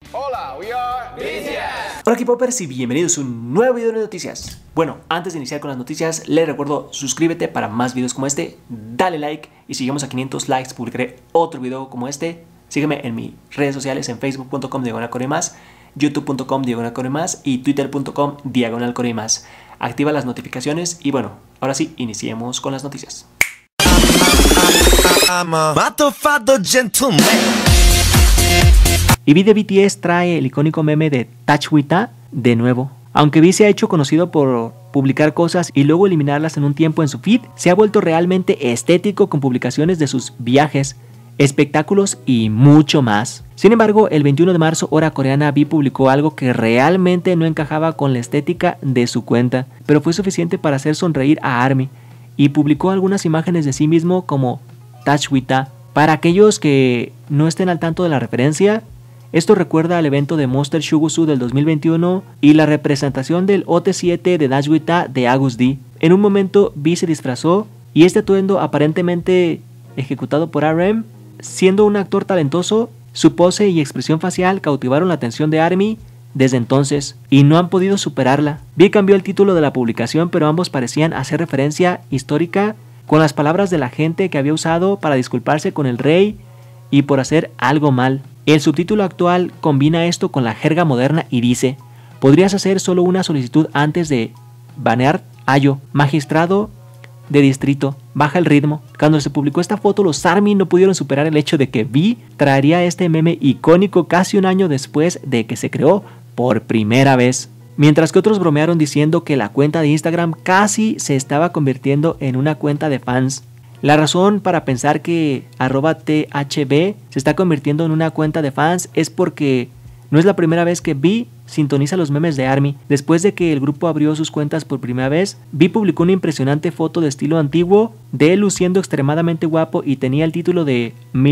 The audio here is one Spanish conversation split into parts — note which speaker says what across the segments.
Speaker 1: Hola, we are BTS.
Speaker 2: Hola K-Popers y bienvenidos a un nuevo video de noticias. Bueno, antes de iniciar con las noticias, les recuerdo suscríbete para más videos como este, dale like y si llegamos a 500 likes publicaré otro video como este. Sígueme en mis redes sociales en facebook.com/coremas, youtube.com/coremas y twitter.com/coremas. Activa las notificaciones y bueno, ahora sí, iniciemos con las noticias. Y V de BTS trae el icónico meme de Touch With Ta de nuevo. Aunque V se ha hecho conocido por publicar cosas y luego eliminarlas en un tiempo en su feed, se ha vuelto realmente estético con publicaciones de sus viajes, espectáculos y mucho más. Sin embargo, el 21 de marzo, hora coreana, V publicó algo que realmente no encajaba con la estética de su cuenta, pero fue suficiente para hacer sonreír a ARMY, y publicó algunas imágenes de sí mismo como Touch With Ta. Para aquellos que no estén al tanto de la referencia, esto recuerda al evento de Monster Sugusu del 2021 y la representación del OT7 de Touch With Ta de August D. En un momento V se disfrazó y este atuendo aparentemente ejecutado por RM, siendo un actor talentoso, su pose y expresión facial cautivaron la atención de ARMY desde entonces y no han podido superarla. V cambió el título de la publicación, pero ambos parecían hacer referencia histórica con las palabras de la gente que había usado para disculparse con el rey y por hacer algo mal. El subtítulo actual combina esto con la jerga moderna y dice: podrías hacer solo una solicitud antes de banear Ayo, magistrado de distrito, baja el ritmo. Cuando se publicó esta foto, los ARMY no pudieron superar el hecho de que V traería este meme icónico casi un año después de que se creó por primera vez. Mientras que otros bromearon diciendo que la cuenta de Instagram casi se estaba convirtiendo en una cuenta de fans. La razón para pensar que @THB se está convirtiendo en una cuenta de fans es porque no es la primera vez que V sintoniza los memes de ARMY. Después de que el grupo abrió sus cuentas por primera vez, V publicó una impresionante foto de estilo antiguo de él luciendo extremadamente guapo y tenía el título de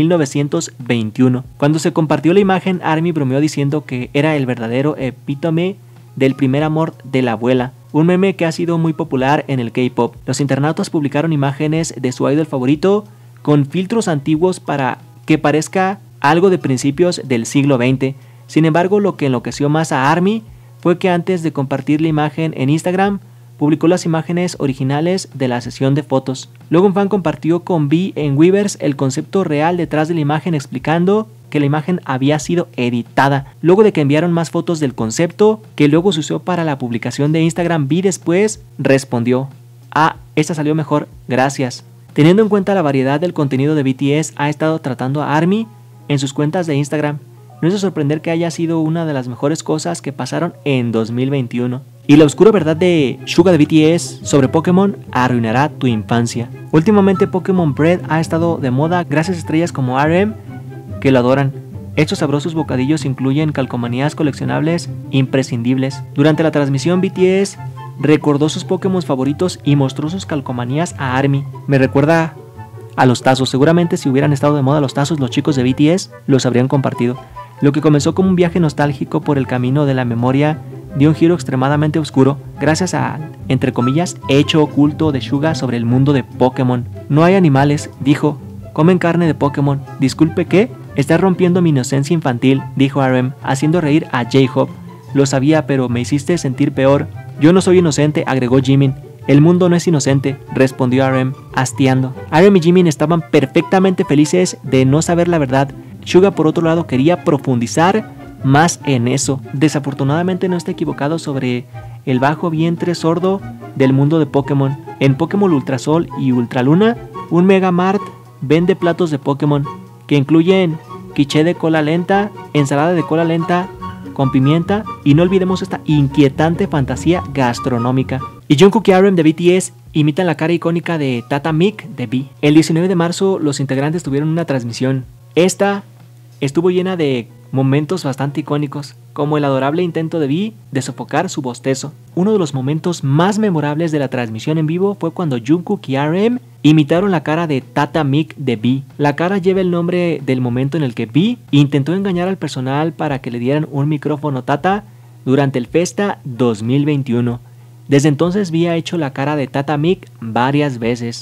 Speaker 2: 1921. Cuando se compartió la imagen, ARMY bromeó diciendo que era el verdadero epítome del primer amor de la abuela, un meme que ha sido muy popular en el K-pop. Los internautas publicaron imágenes de su idol favorito con filtros antiguos para que parezca algo de principios del siglo XX. Sin embargo, lo que enloqueció más a ARMY fue que antes de compartir la imagen en Instagram, publicó las imágenes originales de la sesión de fotos. Luego un fan compartió con V en Weverse el concepto real detrás de la imagen, explicando que la imagen había sido editada. Luego de que enviaron más fotos del concepto, que luego se usó para la publicación de Instagram, V después respondió: esta salió mejor, gracias. Teniendo en cuenta la variedad del contenido de BTS ha estado tratando a ARMY en sus cuentas de Instagram, no es de sorprender que haya sido una de las mejores cosas que pasaron en 2021. Y la oscura verdad de Suga de BTS sobre Pokémon arruinará tu infancia. Últimamente Pokémon Bread ha estado de moda gracias a estrellas como RM que lo adoran. Estos sabrosos bocadillos incluyen calcomanías coleccionables imprescindibles. Durante la transmisión, BTS recordó sus Pokémon favoritos y mostró sus calcomanías a ARMY. Me recuerda a los tazos. Seguramente si hubieran estado de moda los tazos, los chicos de BTS los habrían compartido. Lo que comenzó como un viaje nostálgico por el camino de la memoria dio un giro extremadamente oscuro gracias a, entre comillas, hecho oculto de Suga sobre el mundo de Pokémon. No hay animales, dijo. Comen carne de Pokémon. Disculpe, ¿qué? Estás rompiendo mi inocencia infantil, dijo RM, haciendo reír a J-Hope. Lo sabía, pero me hiciste sentir peor. Yo no soy inocente, agregó Jimin. El mundo no es inocente, respondió RM, hastiando. RM y Jimin estaban perfectamente felices de no saber la verdad. Suga, por otro lado, quería profundizar más en eso. Desafortunadamente no está equivocado sobre el bajo vientre sordo del mundo de Pokémon. En Pokémon Ultrasol y Ultraluna, un Mega Mart vende platos de Pokémon que incluyen quiche de cola lenta, ensalada de cola lenta con pimienta y no olvidemos esta inquietante fantasía gastronómica. Y Jungkook y RM de BTS imitan la cara icónica de Tata Mick de V. El 19 de marzo los integrantes tuvieron una transmisión. Esta estuvo llena de momentos bastante icónicos, como el adorable intento de V de sofocar su bostezo. Uno de los momentos más memorables de la transmisión en vivo fue cuando Jungkook y RM imitaron la cara de Tata Mick de V. La cara lleva el nombre del momento en el que V intentó engañar al personal para que le dieran un micrófono Tata durante el Festa 2021. Desde entonces V ha hecho la cara de Tata Mick varias veces.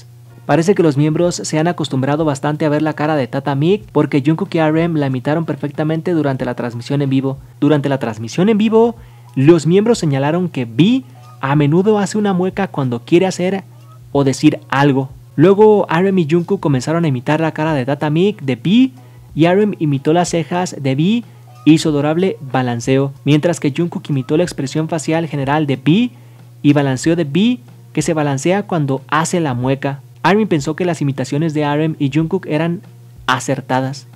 Speaker 2: Parece que los miembros se han acostumbrado bastante a ver la cara de Tata Mick porque Jungkook y RM la imitaron perfectamente durante la transmisión en vivo. Durante la transmisión en vivo, los miembros señalaron que V a menudo hace una mueca cuando quiere hacer o decir algo. Luego RM y Jungkook comenzaron a imitar la cara de Tata Mick de V y RM imitó las cejas de V y su adorable balanceo, mientras que Jungkook imitó la expresión facial general de V y balanceo de V que se balancea cuando hace la mueca. ARMY pensó que las imitaciones de RM y Jungkook eran acertadas.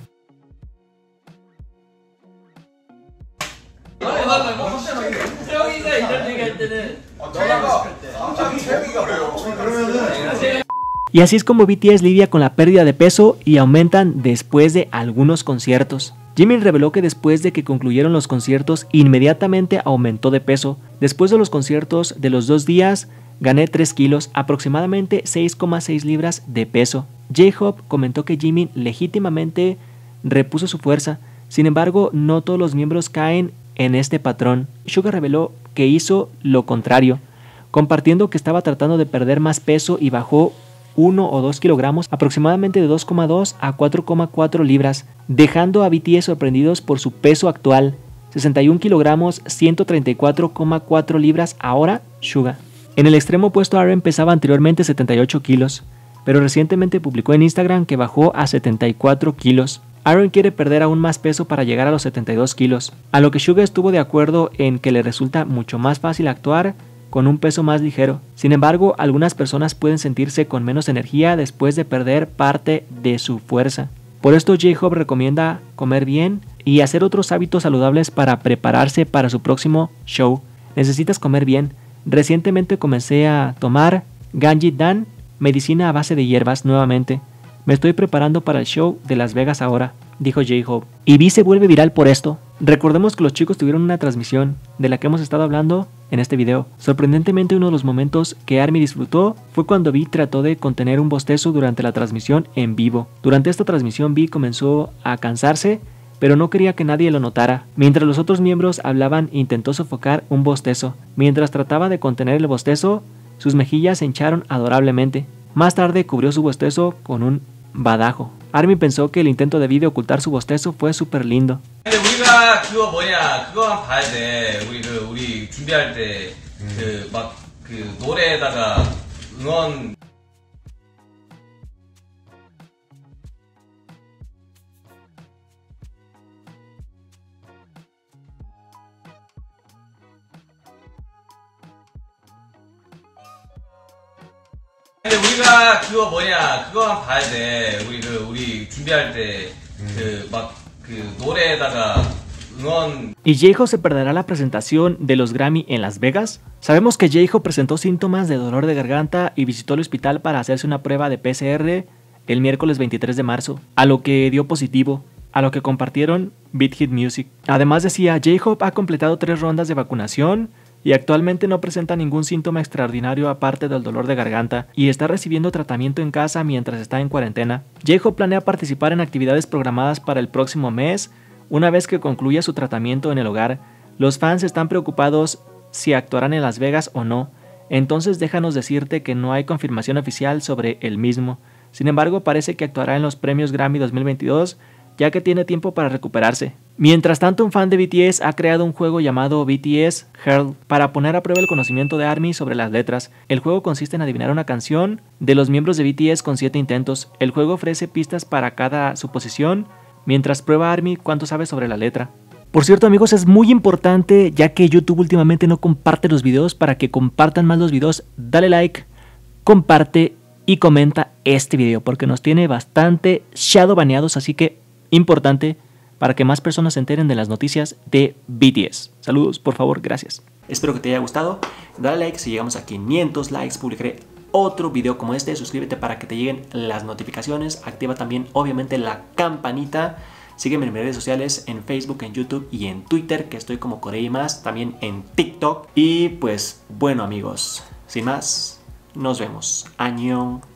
Speaker 2: Y así es como BTS lidia con la pérdida de peso y aumentan después de algunos conciertos. Jimin reveló que después de que concluyeron los conciertos inmediatamente aumentó de peso. Después de los conciertos de los 2 días gané 3 kilos, aproximadamente 6,6 libras de peso. J-Hope comentó que Jimin legítimamente repuso su fuerza, sin embargo no todos los miembros caen en este patrón. Suga reveló que hizo lo contrario, compartiendo que estaba tratando de perder más peso y bajó 1 o 2 kilogramos, aproximadamente de 2,2 a 4,4 libras, dejando a BTS sorprendidos por su peso actual, 61 kilogramos, 134,4 libras ahora, Suga. En el extremo opuesto, RM pesaba anteriormente 78 kilos, pero recientemente publicó en Instagram que bajó a 74 kilos. Aaron quiere perder aún más peso para llegar a los 72 kilos, a lo que Suga estuvo de acuerdo en que le resulta mucho más fácil actuar con un peso más ligero. Sin embargo, algunas personas pueden sentirse con menos energía después de perder parte de su fuerza. Por esto J-Hope recomienda comer bien y hacer otros hábitos saludables para prepararse para su próximo show. Necesitas comer bien. Recientemente comencé a tomar Ganji Dan, medicina a base de hierbas nuevamente. Me estoy preparando para el show de Las Vegas ahora, dijo J-Hope. Y V se vuelve viral por esto. Recordemos que los chicos tuvieron una transmisión de la que hemos estado hablando en este video. Sorprendentemente, uno de los momentos que ARMY disfrutó fue cuando V trató de contener un bostezo durante la transmisión en vivo. Durante esta transmisión V comenzó a cansarse, pero no quería que nadie lo notara. Mientras los otros miembros hablaban, intentó sofocar un bostezo. Mientras trataba de contener el bostezo, sus mejillas se hincharon adorablemente. Más tarde cubrió su bostezo con un badajo. ARMY pensó que el intento de V de ocultar su bostezo fue súper lindo.
Speaker 3: 우리가 그거 뭐냐 그거만 봐야 돼. 우리 준비할 때 그 노래에다가 응원 근데 우리가 그거 뭐냐 그거만 봐야 돼. 우리 준비할 때 그 노래에다가 응원.
Speaker 2: ¿Y J-Hope se perderá la presentación de los Grammy en Las Vegas? Sabemos que J-Hope presentó síntomas de dolor de garganta y visitó el hospital para hacerse una prueba de PCR el miércoles 23 de marzo, a lo que dio positivo, a lo que compartieron Beat Hit Music. Además decía, J-Hope ha completado 3 rondas de vacunación y actualmente no presenta ningún síntoma extraordinario aparte del dolor de garganta y está recibiendo tratamiento en casa mientras está en cuarentena. J-Hope planea participar en actividades programadas para el próximo mes una vez que concluya su tratamiento en el hogar. Los fans están preocupados si actuarán en Las Vegas o no, entonces déjanos decirte que no hay confirmación oficial sobre el mismo. Sin embargo, parece que actuará en los premios Grammy 2022 ya que tiene tiempo para recuperarse. Mientras tanto, un fan de BTS ha creado un juego llamado BTS Hurl para poner a prueba el conocimiento de ARMY sobre las letras. El juego consiste en adivinar una canción de los miembros de BTS con 7 intentos. El juego ofrece pistas para cada suposición, mientras prueba ARMY cuánto sabe sobre la letra. Por cierto, amigos, es muy importante, ya que YouTube últimamente no comparte los videos. Para que compartan más los videos, dale like, comparte y comenta este video, porque nos tiene bastante shadow baneados, así que importante para que más personas se enteren de las noticias de BTS. Saludos, por favor, gracias. Espero que te haya gustado. Dale like, si llegamos a 500 likes publicaré otro video como este. Suscríbete para que te lleguen las notificaciones. Activa también obviamente la campanita. Sígueme en mis redes sociales, en Facebook, en YouTube y en Twitter, que estoy como Corey+, también en TikTok. Y pues bueno, amigos, sin más, nos vemos. Annyeong.